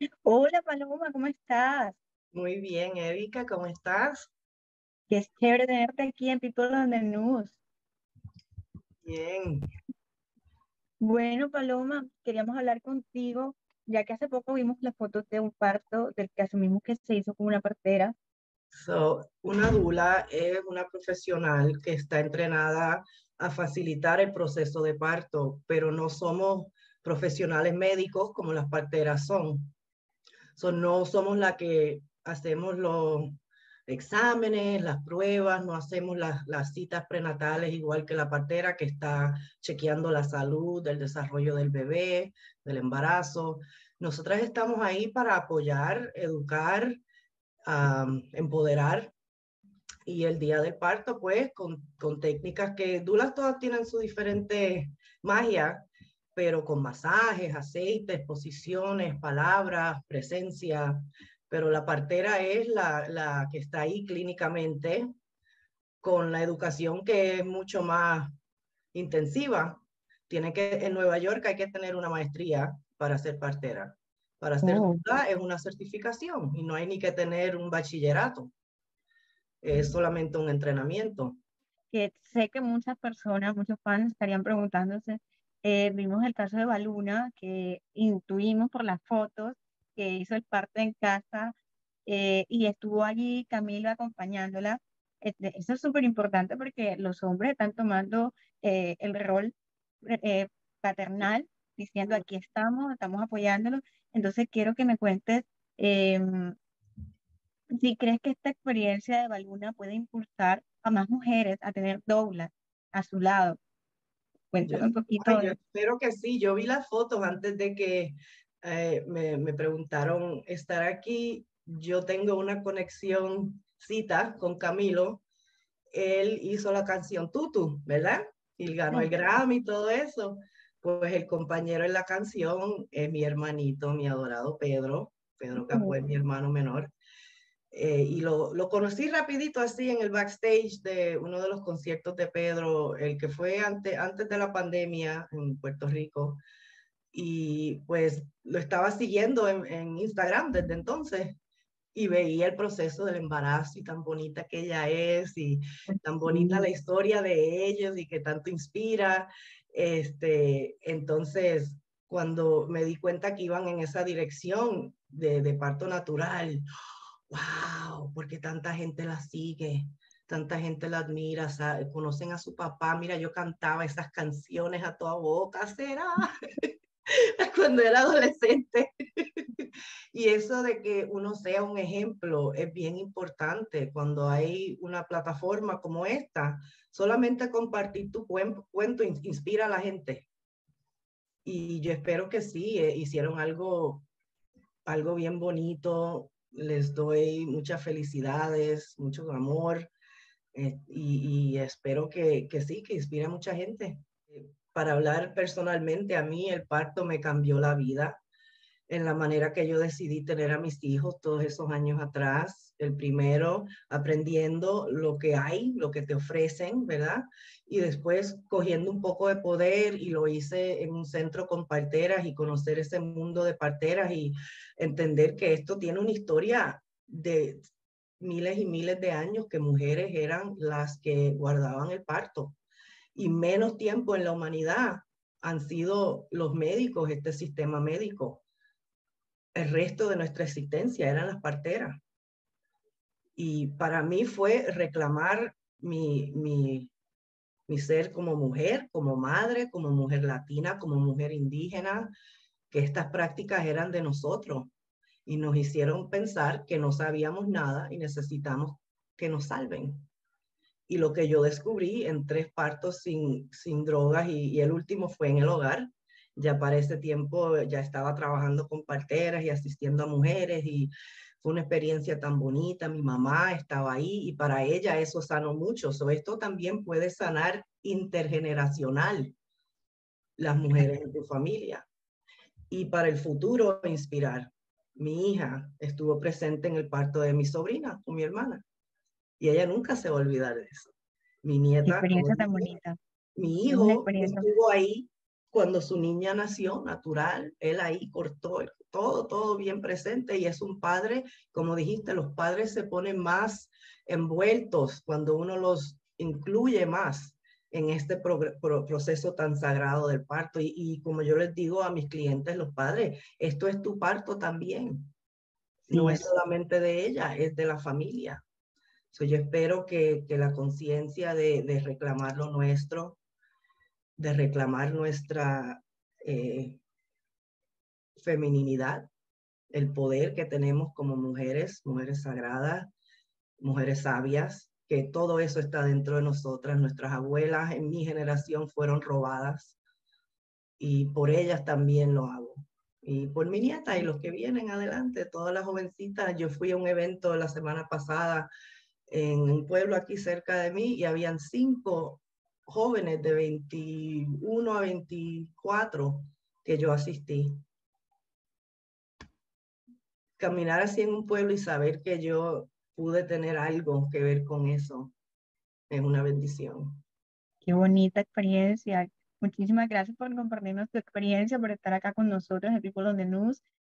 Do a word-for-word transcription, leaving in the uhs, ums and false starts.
Hola Paloma, ¿cómo estás? Muy bien, Erika, ¿cómo estás? Qué es chévere tenerte aquí en People on the News. Bien. Bueno, Paloma, queríamos hablar contigo, ya que hace poco vimos las fotos de un parto del que asumimos que se hizo con una partera. So, una dula es una profesional que está entrenada a facilitar el proceso de parto, pero no somos profesionales médicos como las parteras son. So, no somos la que hacemos los exámenes, las pruebas, no hacemos las, las citas prenatales igual que la partera que está chequeando la salud, el desarrollo del bebé, del embarazo. Nosotras estamos ahí para apoyar, educar, um, empoderar y el día del parto, pues, con, con técnicas que dulas todas tienen su diferente magia, pero con masajes, aceites, posiciones, palabras, presencia, pero la partera es la, la que está ahí clínicamente con la educación que es mucho más intensiva. Tiene que, en Nueva York hay que tener una maestría para ser partera. Para ser Oh, dula es una certificación y no hay ni que tener un bachillerato, es solamente un entrenamiento. que sé que muchas personas, muchos fans estarían preguntándose, eh, vimos el caso de Baluna, que intuimos por las fotos que hizo el parto en casa eh, y estuvo allí Camilo acompañándola. Este, eso es súper importante porque los hombres están tomando eh, el rol eh, paternal, diciendo aquí estamos, estamos apoyándolo. Entonces quiero que me cuentes em, si crees que esta experiencia de Baluna puede impulsar a más mujeres a tener doulas a su lado. Yo, Cuéntame un poquito ay, yo de espero que sí. Yo vi las fotos antes de que eh, me, me preguntaron estar aquí. Yo tengo una conexión cita con Camilo. Él hizo la canción Tutu, ¿verdad? Y ganó el eso. Grammy y todo eso. Pues el compañero en la canción es mi hermanito, mi adorado Pedro. Pedro Capó es mi hermano menor. Eh, y lo, lo conocí rapidito así en el backstage de uno de los conciertos de Pedro, el que fue ante, antes de la pandemia en Puerto Rico. Y pues lo estaba siguiendo en, en Instagram desde entonces y veía el proceso del embarazo y tan bonita que ella es y tan bonita la Sí. historia de ellos y que tanto inspira. Este, entonces, cuando me di cuenta que iban en esa dirección de, de parto natural, wow, porque tanta gente la sigue, tanta gente la admira, sabe, conocen a su papá. Mira, yo cantaba esas canciones a toda boca, será cuando era adolescente. Y eso de que uno sea un ejemplo es bien importante cuando hay una plataforma como esta. Solamente compartir tu cuen- cuento in- inspira a la gente. Y yo espero que sí, eh, hicieron algo, algo bien bonito. Les doy muchas felicidades, mucho amor, eh, y, y espero que, que sí, que inspire a mucha gente. Eh, Para hablar personalmente, a mí el parto me cambió la vida en la manera que yo decidí tener a mis hijos todos esos años atrás. El primero, aprendiendo lo que hay, lo que te ofrecen, ¿verdad? Y después cogiendo un poco de poder y lo hice en un centro con parteras y conocer ese mundo de parteras y entender que esto tiene una historia de miles y miles de años que mujeres eran las que guardaban el parto y menos tiempo en la humanidad han sido los médicos, este sistema médico. El resto de nuestra existencia eran las parteras. Y para mí fue reclamar mi, mi, mi ser como mujer, como madre, como mujer latina, como mujer indígena, que estas prácticas eran de nosotros y nos hicieron pensar que no sabíamos nada y necesitamos que nos salven. Y lo que yo descubrí en tres partos sin, sin drogas y, y el último fue en el hogar. Ya para ese tiempo ya estaba trabajando con parteras y asistiendo a mujeres y fue una experiencia tan bonita. Mi mamá estaba ahí y para ella eso sanó mucho. So, esto también puede sanar intergeneracional las mujeres en tu familia y para el futuro inspirar. Mi hija estuvo presente en el parto de mi sobrina o mi hermana y ella nunca se va a olvidar de eso. Mi Qué nieta, como experiencia tan dice, bonita. mi Es una hijo experiencia. estuvo ahí cuando su niña nació, natural, él ahí cortó todo, todo bien presente y es un padre, como dijiste, los padres se ponen más envueltos cuando uno los incluye más en este pro, pro, proceso tan sagrado del parto. Y, y como yo les digo a mis clientes, los padres, esto es tu parto también. No Sí, es es, solamente de ella, es de la familia. So, yo espero que, que la conciencia de, de reclamar lo nuestro, de reclamar nuestra eh, feminidad, el poder que tenemos como mujeres, mujeres sagradas, mujeres sabias, que todo eso está dentro de nosotras. Nuestras abuelas en mi generación fueron robadas y por ellas también lo hago. Y por mi nieta y los que vienen adelante, todas las jovencitas. Yo fui a un evento la semana pasada en un pueblo aquí cerca de mí y habían cinco jóvenes de veintiuno a veinticuatro que yo asistí. Caminar así en un pueblo y saber que yo pude tener algo que ver con eso es una bendición. qué bonita experiencia. Muchísimas gracias por compartirnos tu experiencia, por estar acá con nosotros en People on the News.